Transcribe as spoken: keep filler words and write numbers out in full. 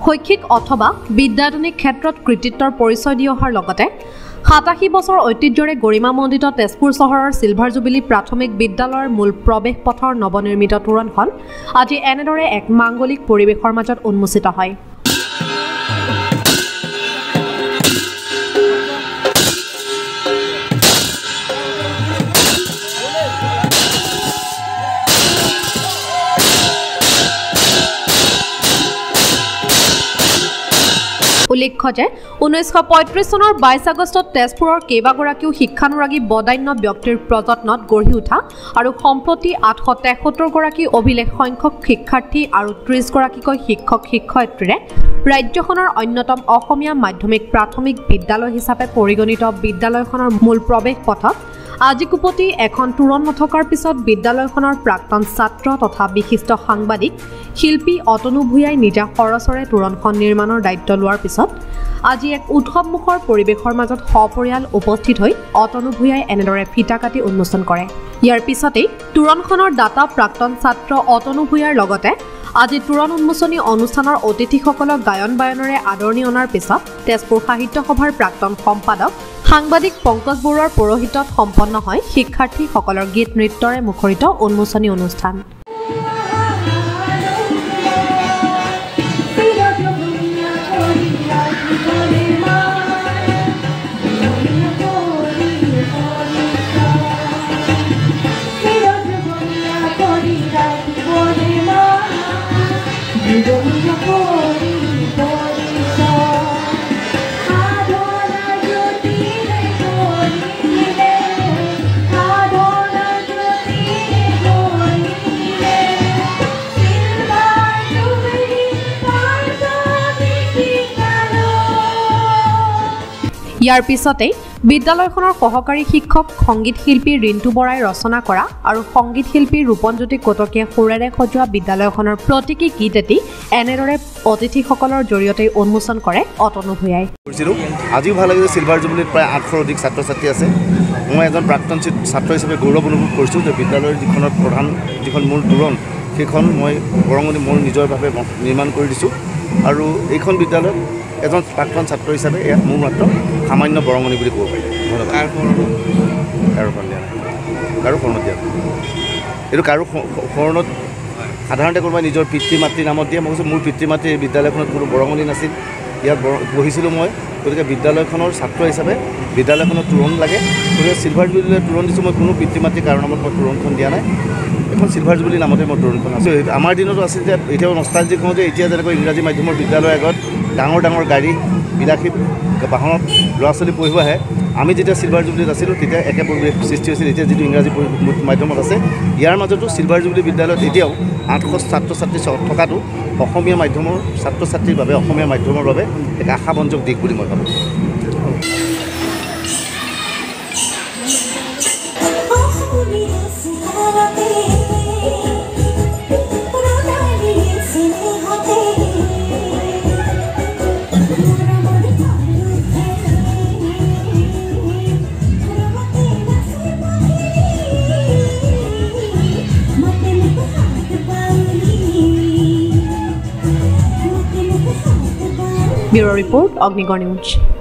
শৈক্ষিক অথবা বিদ্যায়তনিক ক্ষেত্ৰত কৃতিত্বৰ পৰিচয় দি অহাৰ লগতে সাতাশী বছৰ ঐতিহ্যৰে গৰিমামণ্ডিত তেজপুৰ চহৰৰ চিলভাৰ জুবিলি প্ৰাথমিক বিদ্যালয়ৰ মূল প্ৰৱেশ পথৰ নৱনিৰ্মিত তোৰণখন আজি এনেদৰে এক মাংগলিক পৰিৱেশৰ মাজত উন্মোচিত হয়। উল্লেখ্য যে ঊনৈছশ পঁয়ত্ৰিছ চনৰ বাইছ আগষ্টত তেজপুৰৰ কেইবাগৰাকীও শিক্ষানুৰাগী বদান্য ব্যক্তিৰ প্ৰযত্নত গঢ়ি উঠা আৰু সম্প্ৰতি আঠশ তেসত্তৰ গৰাকী অভিলেখ সংখ্যক শিক্ষাৰ্থী আৰু ত্ৰিছ গৰাকীকৈ শিক্ষক শিক্ষয়িত্ৰীৰে ৰাজ্যখনৰ অন্যতম অসমীয়া মাধ্যমিক প্ৰাথমিক বিদ্যালয় হিচাপে পৰিগণিত বিদ্যালয়খনৰ মূল প্ৰৱেশ পথত আজি কুপতি এখন তোৰণ নথকাৰ পিছত বিদ্যালয়খনৰ প্ৰাক্তন ছাত্ৰ তথা বিশিষ্ট সাংবাদিক শিল্পী অতনু ভূঞাই নিজা খৰচৰে তোৰণখন নিৰ্মাণৰ দায়িত্ব লোৱাৰ পিছত আজি এক উৎসৱমুখৰ পৰিৱেশৰ মাজত সপৰিয়াল উপস্থিত হৈ অতনু ভূঞাই এনেদৰে ফিটা কাটি উন্মোচন কৰে। ইয়াৰ পিছতেই তোৰণখনৰ দাতা প্ৰাক্তন ছাত্ৰ অতনু ভূঞাৰ লগতে আজি তোৰণ উন্মোচনী অনুষ্ঠানৰ অতিথিসকলক গায়ন বায়নেৰে আদৰণি অনাৰ পিছত তেজপুৰ সাহিত্য সভাৰ প্ৰাক্তন সম্পাদক সাংবাদিক পংকজ বৰুৱাৰ পৌৰোহিত্যত সম্পন্ন হয় শিক্ষাৰ্থীসকলৰ গীত নৃত্যৰে মুখৰিত উন্মোচনী অনুষ্ঠান। ইয়াৰ পিছতেই বিদ্যালয়খনৰ সহকাৰী শিক্ষক সংগীত শিল্পী ৰিণ্টু বৰাই ৰচনা কৰা আৰু সংগীত শিল্পী ৰূপনজ্যোতি কটকীয়ে সুৰেৰে সজোৱা বিদ্যালয়খনৰ প্ৰতীকী গীত এটি এনেদৰে অতিথিসকলৰ জৰিয়তে উন্মোচন কৰে অতনু ভূঞাই। আজিও ভাল লাগিছে, চিলভাৰ জুবিলিত প্ৰায় আঠশৰ অধিক ছাত্ৰ ছাত্ৰী আছে। মই এজন প্ৰাক্তন ছাত্ৰ হিচাপে গৌৰৱ অনুভৱ কৰিছোঁ যে বিদ্যালয়ৰ যিখনৰ প্ৰধান যিখন মূল তোৰণ সেইখন মই বৰঙণি মোৰ নিজৰভাৱে নিৰ্মাণ কৰি দিছোঁ আৰু এইখন বিদ্যালয়ত এজন প্ৰাক্তন ছাত্ৰ হিচাপে ইয়াত মোৰ মাত্ৰ সামান্য বৰঙণি বুলি ক'ব পাৰি। ধন্যবাদ। কাৰো শৰণ দিয়া নাই, কাৰো শৰণত দিয়া এইটো কাৰো শৰণত সাধাৰণতে কোনোবাই নিজৰ পিতৃ মাতৃৰ নামত দিয়ে। মই কৈছোঁ মোৰ পিতৃ মাতৃৰ এই বিদ্যালয়খনত কোনো বৰঙণি নাছিল, ইয়াত পঢ়িছিলোঁ মই, গতিকে বিদ্যালয়খনৰ ছাত্ৰ হিচাপে বিদ্যালয়খনত তোৰণ লাগে, গতিকে চিলভাৰ জুবিলিলৈ তোৰণ দিছোঁ। মই কোনো পিতৃ মাতৃৰ কাৰণ নামত মই তোৰণখন দিয়া নাই, এখন চিলভাৰ জুবিলি নামতে মই তোৰণখন আছোঁ। আমাৰ দিনতো আছিল যে এতিয়াও নষ্টালজিক হওঁ যে এতিয়া যেনেকৈ ইংৰাজী মাধ্যমৰ বিদ্যালয়ৰ আগত ডাঙৰ ডাঙৰ গাড়ী বিলাসী বাহনত ল'ৰা ছোৱালী পঢ়িব আহে, আমি যেতিয়া চিলভাৰ জুবিলিত আছিলোঁ তেতিয়া একে পৰিৱেশ সৃষ্টি হৈছিল। এতিয়া যিটো ইংৰাজী মাধ্যমত আছে, ইয়াৰ মাজতো চিলভাৰ জুবিলি বিদ্যালয়ত এতিয়াও আঠশ ছাত্ৰ ছাত্ৰী থকাটো অসমীয়া মাধ্যমৰ ছাত্ৰ ছাত্ৰীৰ বাবে অসমীয়া মাধ্যমৰ বাবে এক আশাবঞ্জক দিশ বুলি মই ভাবোঁ। Bureau Report, Ognigar News.